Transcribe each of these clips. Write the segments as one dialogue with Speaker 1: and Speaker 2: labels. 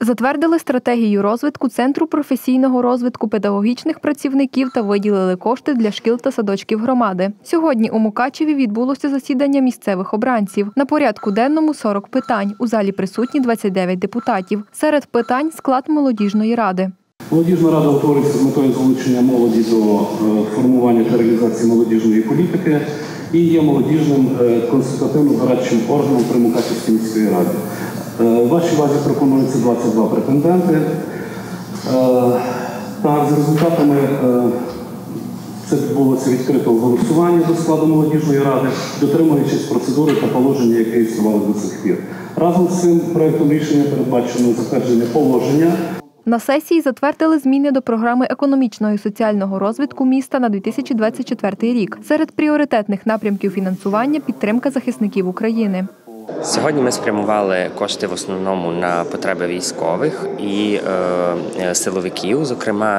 Speaker 1: Затвердили стратегію розвитку Центру професійного розвитку педагогічних працівників та виділили кошти для шкіл та садочків громади. Сьогодні у Мукачеві відбулося засідання місцевих обранців. На порядку денному 40 питань. У залі присутні 29 депутатів. Серед питань – склад молодіжної ради.
Speaker 2: Молодіжна рада утворюється з метою залучення молоді до формування та реалізації молодіжної політики і є молодіжним консультативно-дорадчим органом при Мукачевській міській раді. Вашій увазі пропонується 22 претенденти. Так, за результатами це відбулося відкритого голосування до складу молодіжної ради, дотримуючись процедури та положення, які існували до сих пір. Разом з цим проектом рішення передбачено затвердження положення.
Speaker 1: На сесії затвердили зміни до програми економічного і соціального розвитку міста на 2024 рік. Серед пріоритетних напрямків фінансування – підтримка захисників України.
Speaker 3: Сьогодні ми спрямували кошти в основному на потреби військових і силовиків. Зокрема,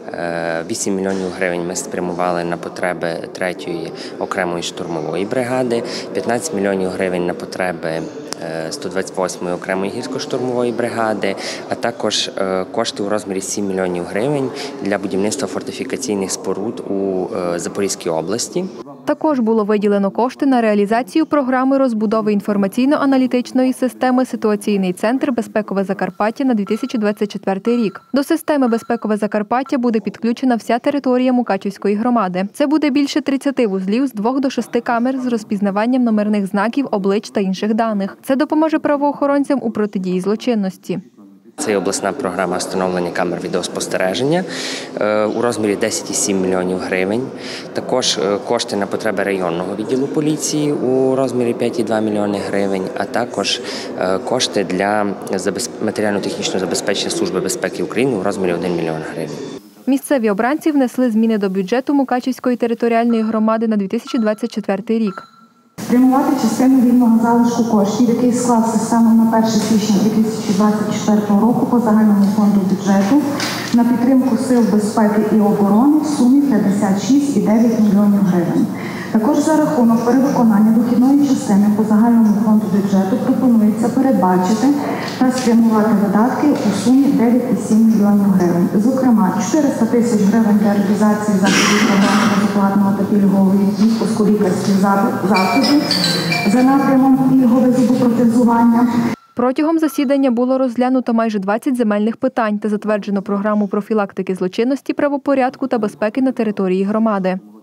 Speaker 3: 8 мільйонів гривень ми спрямували на потреби 3-ї окремої штурмової бригади, 15 мільйонів гривень на потреби 128-ї окремої гірсько-штурмової бригади, а також кошти у розмірі 7 мільйонів гривень для будівництва фортифікаційних споруд у Запорізькій області.
Speaker 1: Також було виділено кошти на реалізацію програми розбудови інформаційно-аналітичної системи «Ситуаційний центр Безпекове Закарпаття» на 2024 рік. До системи «Безпекове Закарпаття» буде підключена вся територія Мукачевської громади. Це буде більше 30 вузлів з 2 до 6 камер з розпізнаванням номерних знаків, облич та інших даних. Це допоможе правоохоронцям у протидії злочинності.
Speaker 3: Це є обласна програма встановлення камер відеоспостереження у розмірі 10,7 мільйонів гривень. Також кошти на потреби районного відділу поліції у розмірі 5,2 мільйони гривень, а також кошти для матеріально-технічного забезпечення Служби безпеки України у розмірі 1 мільйон гривень.
Speaker 1: Місцеві обранці внесли зміни до бюджету Мукачевської територіальної громади на 2024 рік.
Speaker 4: Спрямувати частину вільного залишку коштів, який склався станом на 1 січня 2024 року по загальному фонду бюджету на підтримку сил безпеки і оборони в сумі 56,9 мільйонів гривень. Також за рахунок перевиконання дохідної частини по загальному фонду бюджету пропонується передбачити та спрямувати видатки у сумі 9,7 мільйонів гривень. Зокрема, 400 тисяч гривень для реалізації заходів програми безоплатного та пільгової відпуску лікарських засобів за напрямом пільгове зубопротезування.
Speaker 1: Протягом засідання було розглянуто майже 20 земельних питань та затверджено програму профілактики злочинності, правопорядку та безпеки на території громади.